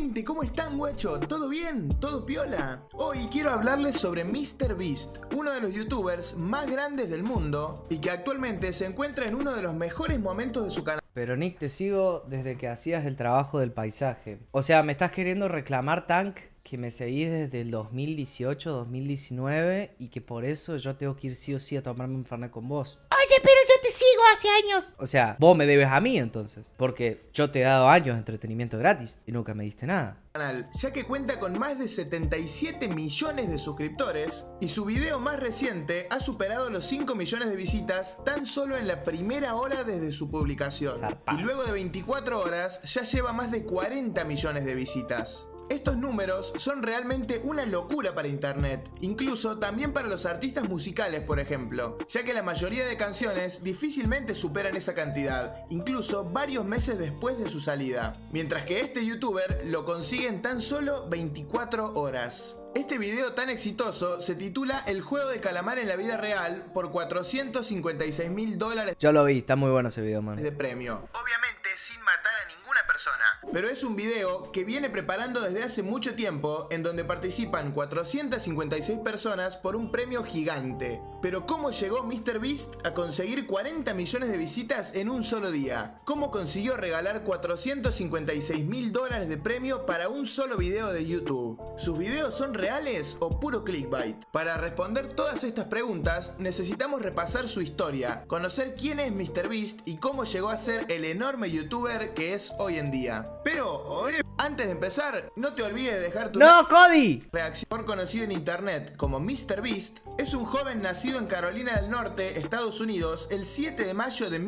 gente, ¿cómo están, guacho? ¿Todo bien? ¿Todo piola? Hoy quiero hablarles sobre MrBeast, uno de los youtubers más grandes del mundo y que actualmente se encuentra en uno de los mejores momentos de su canal. Pero Nick, te sigo desde que hacías el trabajo del paisaje. O sea, me estás queriendo reclamar, Tank, que me seguís desde el 2018, 2019 y que por eso yo tengo que ir sí o sí a tomarme un fernet con vos. Oye, pero yo te sigo hace años. O sea, vos me debes a mí entonces, porque yo te he dado años de entretenimiento gratis y nunca me diste nada. Ya que cuenta con más de 77 millones de suscriptores y su video más reciente ha superado los 5 millones de visitas tan solo en la primera hora desde su publicación. Zarpado. Y luego de 24 horas ya lleva más de 40 millones de visitas. Estos números son realmente una locura para internet, incluso también para los artistas musicales, por ejemplo, ya que la mayoría de canciones difícilmente superan esa cantidad, incluso varios meses después de su salida, mientras que este youtuber lo consigue en tan solo 24 horas. Este video tan exitoso se titula El juego de calamar en la vida real por $456.000 Yo lo vi, está muy bueno ese video, man. de premio. Obviamente sin matar a ninguna persona. Pero es un video que viene preparando desde hace mucho tiempo, en donde participan 456 personas por un premio gigante. Pero ¿cómo llegó MrBeast a conseguir 40 millones de visitas en un solo día? ¿Cómo consiguió regalar $456.000 de premio para un solo video de YouTube? ¿Sus videos son reales o puro clickbait? Para responder todas estas preguntas necesitamos repasar su historia, conocer quién es MrBeast y cómo llegó a ser el enorme youtuber que es hoy en día. Pero antes de empezar, no te olvides de dejar tu ¡No, Cody! reacción. Conocido en internet como MrBeast, es un joven nacido en Carolina del Norte, Estados Unidos, el 7 de mayo de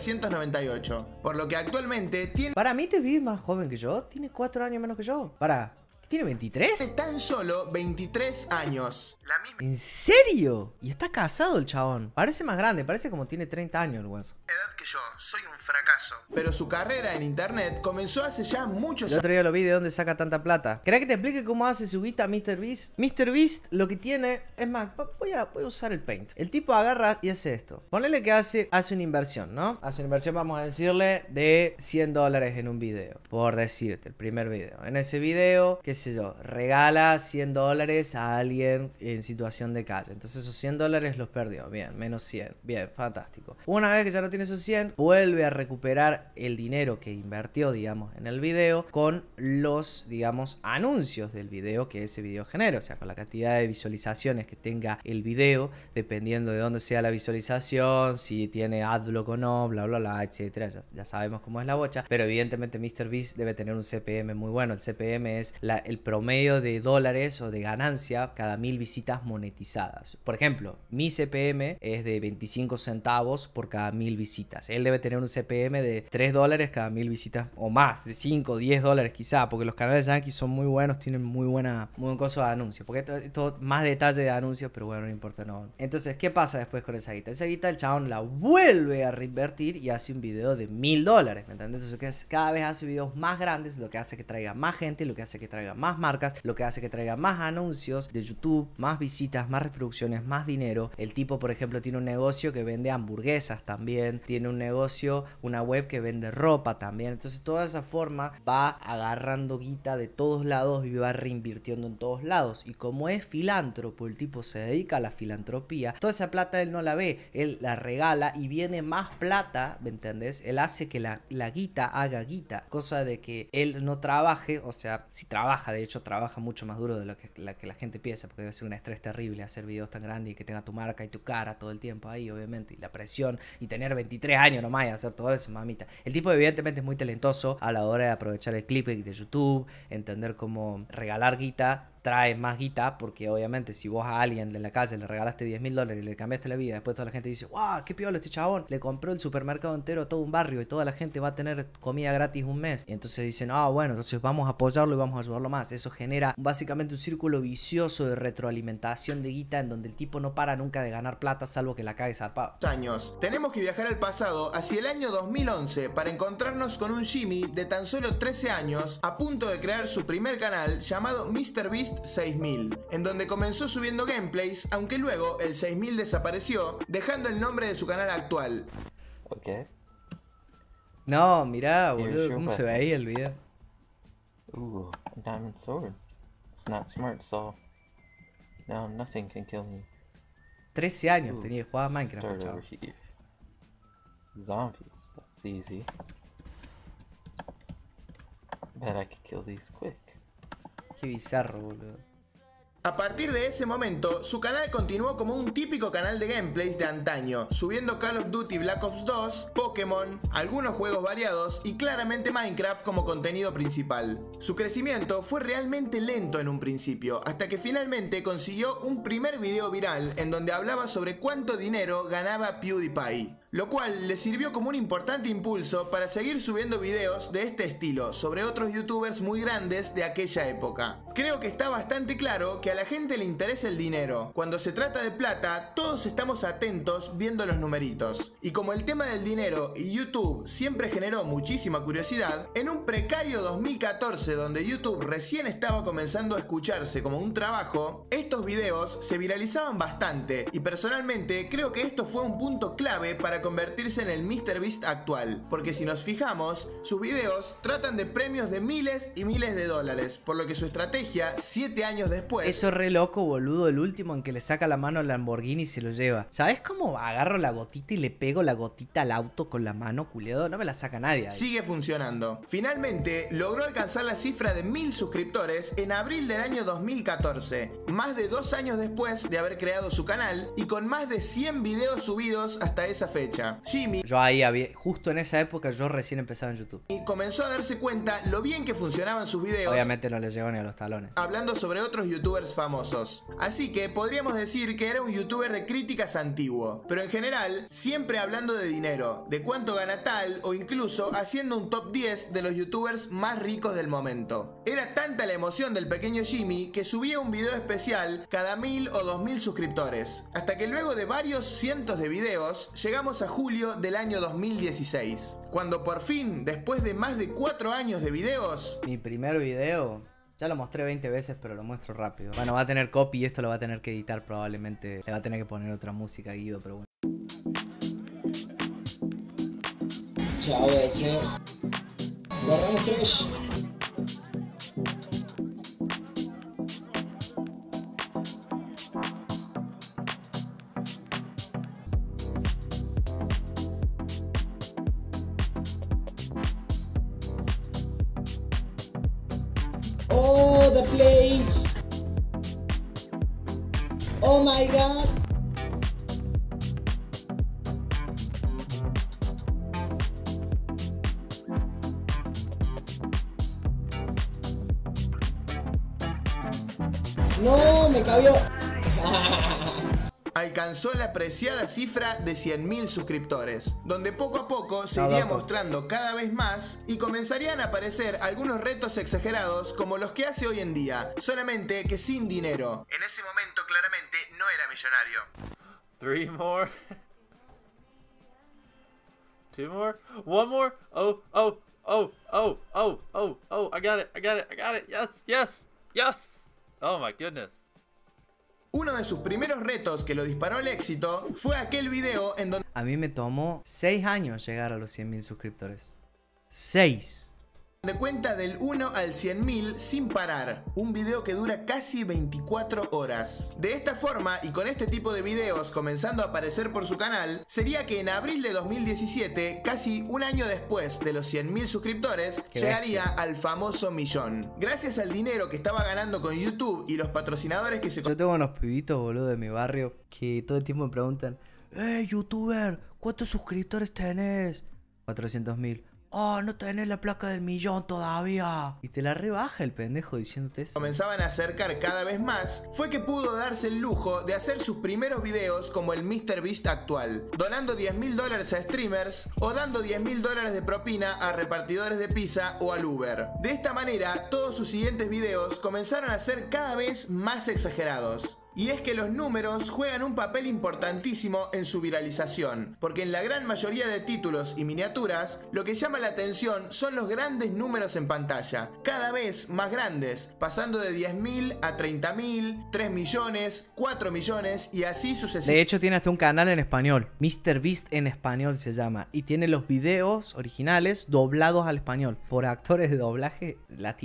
1998, por lo que actualmente tiene Para mí te vi más joven que yo, tiene 4 años menos que yo. Para, ¿tiene 23? tan solo 23 años. La misma ¿En serio? Y está casado el chabón. Parece más grande, parece como tiene 30 años el guaso. edad que yo, soy un fracaso. Pero su carrera en internet comenzó hace ya muchos El otro día lo vi de dónde saca tanta plata. ¿Querés que te explique cómo hace su guita MrBeast? MrBeast lo que tiene, es más, voy a usar el Paint. El tipo agarra y hace esto. Ponele que hace una inversión, ¿no? Hace una inversión, vamos a decirle, de $100 en un video. Por decirte, el primer video. En ese video, qué sé yo, regala $100 a alguien en situación de calle. Entonces esos $100 los perdió. Bien, menos 100. Bien, fantástico. Una vez que ya no tiene esos 100, vuelve a recuperar el dinero que invirtió, digamos, en el video con los, digamos, anuncios del video que ese video genera. O sea, con la cantidad de visualizaciones que tenga el video, dependiendo de dónde sea la visualización, si tiene adblock o no, bla, bla, bla, etcétera. Ya sabemos cómo es la bocha. Pero evidentemente MrBeast debe tener un CPM muy bueno. El CPM es el promedio de dólares o de ganancia cada 1000 visitas monetizadas. Por ejemplo, mi CPM es de 25 centavos por cada 1000 visitas. Él debe tener un CPM de $3 cada 1000 visitas o más, de 5, $10 quizá, porque los canales yankees son muy buenos, tienen muy buen coso de anuncios. Porque esto más detalle de anuncios, pero bueno, no importa, no. Entonces, ¿qué pasa después con esa guita? Esa guita el chabón la vuelve a reinvertir y hace un video de $1000, ¿me entiendes? Entonces, cada vez hace videos más grandes, lo que hace que traiga más gente, lo que hace que traiga más marcas, lo que hace que traiga más anuncios de YouTube, más visitas, más reproducciones, más dinero. El tipo, por ejemplo, tiene un negocio que vende hamburguesas también, tiene un negocio, una web que vende ropa también. Entonces toda esa forma va agarrando guita de todos lados y va reinvirtiendo en todos lados. Y como es filántropo, el tipo se dedica a la filantropía, toda esa plata él no la ve, él la regala y viene más plata, ¿me entendés? Él hace que la guita haga guita, cosa de que él no trabaje, o sea, si trabaja, de hecho trabaja mucho más duro de lo que la gente piensa, porque debe ser un estrés terrible hacer videos tan grandes y que tenga tu marca y tu cara todo el tiempo ahí, obviamente, y la presión y tener 23 años nomás y hacer todo eso, mamita. El tipo evidentemente es muy talentoso a la hora de aprovechar el clip de YouTube, entender cómo regalar guita trae más guita, porque obviamente si vos a alguien de la calle le regalaste $10.000 y le cambiaste la vida, después toda la gente dice, wow, qué piola este chabón, le compró el supermercado entero a todo un barrio y toda la gente va a tener comida gratis un mes, y entonces dicen, bueno, entonces vamos a apoyarlo y vamos a ayudarlo más. Eso genera básicamente un círculo vicioso de retroalimentación de guita en donde el tipo no para nunca de ganar plata salvo que la cague zarpado. años. Tenemos que viajar al pasado, hacia el año 2011, para encontrarnos con un Jimmy de tan solo 13 años, a punto de crear su primer canal llamado MrBeast 6000, en donde comenzó subiendo gameplays, aunque luego el 6000 desapareció, dejando el nombre de su canal actual. Ok. No, mirá, boludo, cómo se ve ahí el video. Ooh, a diamond sword. It's not smart, so now nothing can kill me. 13 años Ooh, tenía, jugaba Minecraft, start chavo. over here. Zombies, that's easy. Bet I could kill these quick. Qué bizarro, boludo. A partir de ese momento, su canal continuó como un típico canal de gameplays de antaño, subiendo Call of Duty Black Ops 2, Pokémon, algunos juegos variados y claramente Minecraft como contenido principal. Su crecimiento fue realmente lento en un principio, hasta que finalmente consiguió un primer video viral en donde hablaba sobre cuánto dinero ganaba PewDiePie, lo cual le sirvió como un importante impulso para seguir subiendo videos de este estilo sobre otros youtubers muy grandes de aquella época. Creo que está bastante claro que a la gente le interesa el dinero. Cuando se trata de plata, todos estamos atentos viendo los numeritos. Y como el tema del dinero y YouTube siempre generó muchísima curiosidad, en un precario 2014 donde YouTube recién estaba comenzando a escucharse como un trabajo, estos videos se viralizaban bastante y personalmente creo que esto fue un punto clave para convertirse en el MrBeast actual, porque si nos fijamos, sus videos tratan de premios de miles y miles de dólares, por lo que su estrategia 7 años después... Eso es re loco, boludo, el último en que le saca la mano al Lamborghini y se lo lleva. ¿Sabes cómo agarro la gotita y le pego la gotita al auto con la mano, culiado? No me la saca nadie ahí. Sigue funcionando. Finalmente, logró alcanzar la cifra de 1000 suscriptores en abril del año 2014, más de 2 años después de haber creado su canal y con más de 100 videos subidos hasta esa fecha. Jimmy Yo ahí había, justo en esa época yo recién empezaba en YouTube. comenzó a darse cuenta lo bien que funcionaban sus videos. Obviamente no le llegó ni a los talones. Hablando sobre otros youtubers famosos. Así que podríamos decir que era un youtuber de críticas antiguo, pero en general siempre hablando de dinero, de cuánto gana tal o incluso haciendo un top 10 de los youtubers más ricos del momento. Era tanta la emoción del pequeño Jimmy que subía un video especial cada 1000 o 2000 suscriptores, hasta que luego de varios cientos de videos llegamos a julio del año 2016, cuando por fin, después de más de 4 años de videos, Mi primer video, ya lo mostré 20 veces, pero lo muestro rápido. Bueno, va a tener copy y esto lo va a tener que editar probablemente. Le va a tener que poner otra música a Guido, pero bueno. Ciao ese. Borramos trash. Oh, the place. Oh my god. No, me cabió. alcanzó la preciada cifra de 100.000 suscriptores, donde poco a poco se Está iría loco. mostrando cada vez más y comenzarían a aparecer algunos retos exagerados como los que hace hoy en día, solamente que sin dinero. En ese momento claramente no era millonario. 3 more. 2 more. 1 more. Oh, oh, oh, oh, oh, oh, oh. I got it. I got it. I got it. Yes, yes, yes. Oh my goodness. Uno de sus primeros retos que lo disparó al éxito fue aquel video en donde A mí me tomó 6 años llegar a los 100.000 suscriptores. 6. cuenta del 1 al 100.000 sin parar, un video que dura casi 24 horas. De esta forma y con este tipo de videos comenzando a aparecer por su canal, sería que en abril de 2017, casi un año después de los 100.000 suscriptores, Qué llegaría bestia. al famoso millón. Gracias al dinero que estaba ganando con YouTube y los patrocinadores que se Yo tengo unos pibitos, boludo, de mi barrio que todo el tiempo me preguntan: youtuber, ¿cuántos suscriptores tenés? 400.000. Oh, no tenés la placa del millón todavía. Y te la rebaja el pendejo diciéndote eso. comenzaban a acercar cada vez más, fue que pudo darse el lujo de hacer sus primeros videos como el MrBeast actual, donando $10.000 a streamers o dando $10.000 de propina a repartidores de pizza o al Uber. De esta manera, todos sus siguientes videos comenzaron a ser cada vez más exagerados. Y es que los números juegan un papel importantísimo en su viralización, porque en la gran mayoría de títulos y miniaturas, lo que llama la atención son los grandes números en pantalla, cada vez más grandes, pasando de 10.000 a 30.000, 3 millones, 4 millones y así De sucesivamente. hecho, tiene hasta un canal en español. MrBeast en español se llama. Y tiene los videos originales doblados al español por actores de doblaje latinos.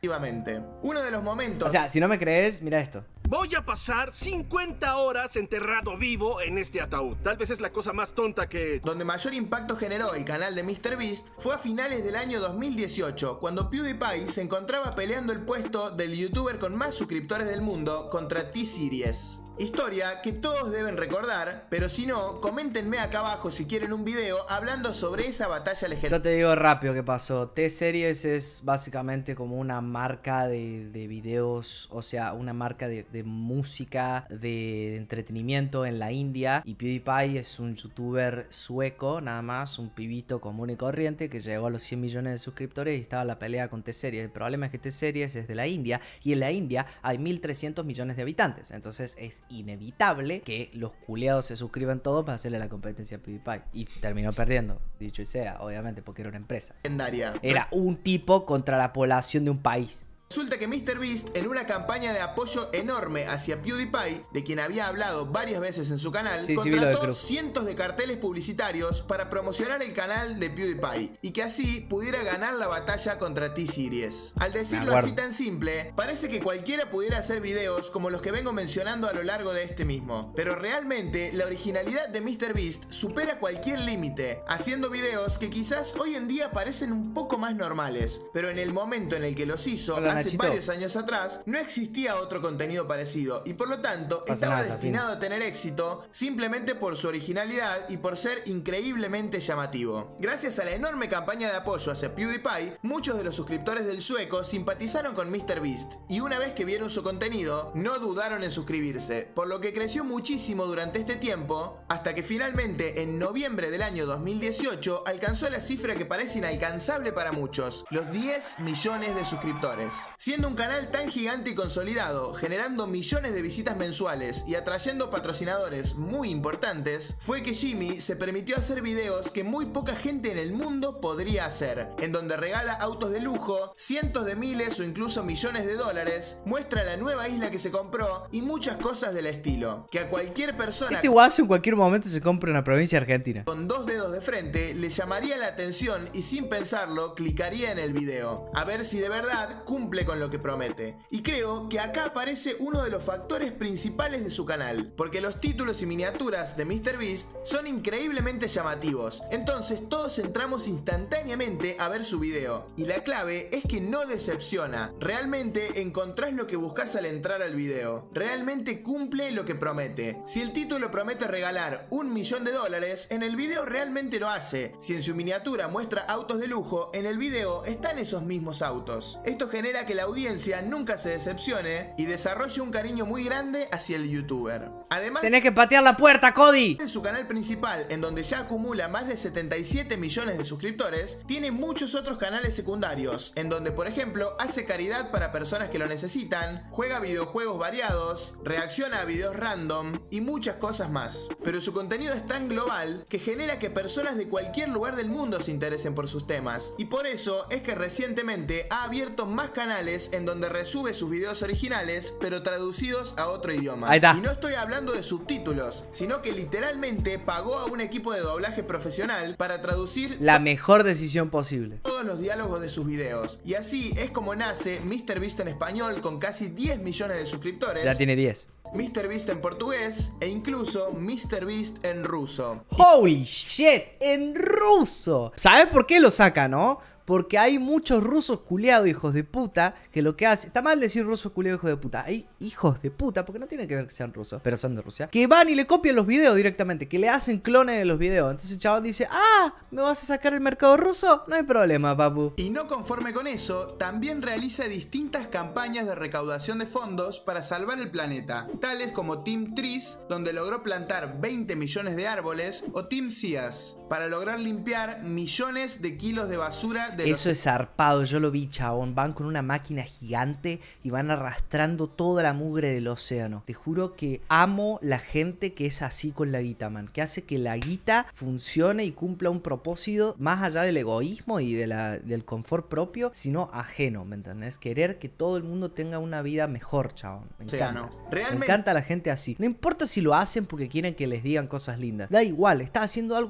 Uno de los momentos... O sea, si no me crees, mira esto. Voy a pasar 50 horas enterrado vivo en este ataúd. Tal vez es la cosa más tonta que... donde mayor impacto generó el canal de MrBeast fue a finales del año 2018, cuando PewDiePie se encontraba peleando el puesto del youtuber con más suscriptores del mundo contra T-Series. Historia que todos deben recordar, pero si no, coméntenme acá abajo si quieren un video hablando sobre esa batalla legendaria. Yo te digo rápido qué pasó. T-Series es básicamente como una marca de videos, o sea, una marca de música, de entretenimiento en la India. Y PewDiePie es un youtuber sueco, nada más, un pibito común y corriente que llegó a los 100 millones de suscriptores y estaba en la pelea con T-Series. El problema es que T-Series es de la India y en la India hay 1.300 millones de habitantes. Entonces es inevitable que los culeados se suscriban todos para hacerle la competencia a PewDiePie. Y terminó perdiendo, dicho y sea, obviamente, porque era una empresa. Era un tipo contra la población de un país. Resulta que MrBeast, en una campaña de apoyo enorme hacia PewDiePie, de quien había hablado varias veces en su canal, contrató cientos de carteles publicitarios para promocionar el canal de PewDiePie y que así pudiera ganar la batalla contra T-Series. Al decirlo así tan simple, parece que cualquiera pudiera hacer videos como los que vengo mencionando a lo largo de este mismo, pero realmente la originalidad de MrBeast supera cualquier límite, haciendo videos que quizás hoy en día parecen un poco más normales, pero en el momento en el que los hizo, hace varios años atrás, no existía otro contenido parecido y por lo tanto estaba destinado a tener éxito simplemente por su originalidad y por ser increíblemente llamativo. Gracias a la enorme campaña de apoyo hacia PewDiePie, muchos de los suscriptores del sueco simpatizaron con MrBeast y una vez que vieron su contenido, no dudaron en suscribirse, por lo que creció muchísimo durante este tiempo, hasta que finalmente en noviembre del año 2018 alcanzó la cifra que parece inalcanzable para muchos, los 10 millones de suscriptores. Siendo un canal tan gigante y consolidado, generando millones de visitas mensuales y atrayendo patrocinadores muy importantes, fue que Jimmy se permitió hacer videos que muy poca gente en el mundo podría hacer, en donde regala autos de lujo, cientos de miles o incluso millones de dólares, muestra la nueva isla que se compró y muchas cosas del estilo, que a cualquier persona este guaso en cualquier momento se compra una provincia argentina con 2 dedos de frente le llamaría la atención y sin pensarlo clicaría en el video, a ver si de verdad cumple con lo que promete. Y creo que acá aparece uno de los factores principales de su canal, porque los títulos y miniaturas de MrBeast son increíblemente llamativos, entonces todos entramos instantáneamente a ver su video. Y la clave es que no decepciona, realmente encontrás lo que buscas al entrar al video, realmente cumple lo que promete. Si el título promete regalar $1 millón, en el video realmente lo hace. Si en su miniatura muestra autos de lujo, en el video están esos mismos autos. Esto genera que la audiencia nunca se decepcione y desarrolle un cariño muy grande hacia el youtuber. Además, tenés que patear la puerta, Cody. En su canal principal, en donde ya acumula más de 77 millones de suscriptores, tiene muchos otros canales secundarios, en donde por ejemplo hace caridad para personas que lo necesitan, juega videojuegos variados, reacciona a videos random y muchas cosas más. Pero su contenido es tan global que genera que personas de cualquier lugar del mundo se interesen por sus temas, y por eso es que recientemente ha abierto más canales en donde resube sus videos originales pero traducidos a otro idioma. Ahí está. Y no estoy hablando de subtítulos, sino que literalmente pagó a un equipo de doblaje profesional para traducir la mejor decisión posible todos los diálogos de sus videos. Y así es como nace MrBeast en español con casi 10 millones de suscriptores. Ya tiene 10. MrBeast en portugués e incluso MrBeast en ruso. Holy shit, en ruso. ¿Sabes por qué lo saca, no? Porque hay muchos rusos culiados, hijos de puta, que lo que hacen... Está mal decir rusos culiados, hijos de puta. Hay hijos de puta, porque no tiene que ver que sean rusos, pero son de Rusia, que van y le copian los videos directamente, que le hacen clones de los videos. Entonces el chabón dice, ah, ¿me vas a sacar el mercado ruso? No hay problema, papu. Y no conforme con eso, también realiza distintas campañas de recaudación de fondos para salvar el planeta, tales como Team Trees, donde logró plantar 20 millones de árboles, o Team Seas, para lograr limpiar millones de kilos de basura de eso es zarpado, yo lo vi, chabón. Van con una máquina gigante y van arrastrando toda la mugre del océano. Te juro que amo la gente que es así con la guita, man. Que hace que la guita funcione y cumpla un propósito más allá del egoísmo y del confort propio, sino ajeno, ¿me entendés? Querer que todo el mundo tenga una vida mejor, chabón. Me encanta. Me encanta la gente así. No importa si lo hacen porque quieren que les digan cosas lindas. Da igual, está haciendo algo bueno, man.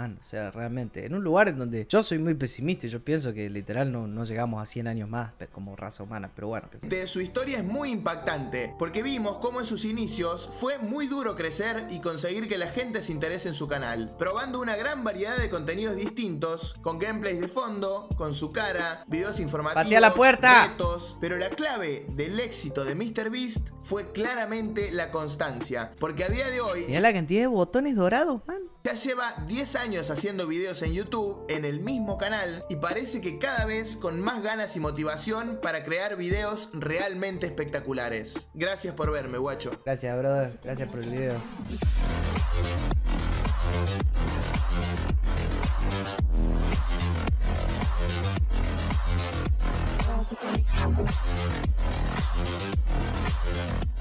man. O sea, realmente. En un lugar en donde yo soy muy pesimista y yo pienso que literal no llegamos a 100 años más como raza humana. Pero bueno. De su historia es muy impactante, porque vimos cómo en sus inicios fue muy duro crecer y conseguir que la gente se interese en su canal, probando una gran variedad de contenidos distintos, con gameplays de fondo, con su cara, videos informativos, ¡Patea la puerta! retos, pero la clave del éxito de MrBeast fue claramente la constancia, porque a día de hoy Mirá la cantidad de botones dorados, man. ya lleva 10 años haciendo videos en YouTube en el mismo canal y parece que cada vez con más ganas y motivación para crear videos realmente espectaculares. Gracias por verme, guacho. Gracias, brother. Gracias por el video. Thank you.